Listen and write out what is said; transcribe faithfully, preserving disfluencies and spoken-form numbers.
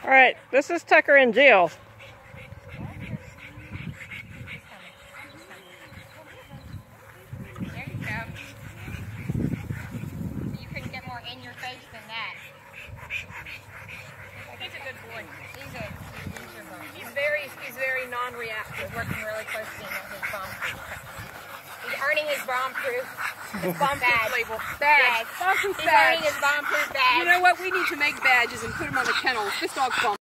All right, this is Tucker and Jill. There you go. You couldn't get more in your face than that. He's a good boy. He's a he's your bum. He's very, he's very non-reactive. He's working really close to him on his bomb proof. He's earning his bomb proof. Bomb proof Badge. label. Badge. Bomb proof He's badge. earning his bomb proof badge. You know what? We need to make badges and put them on the kennels. This dog's bomb.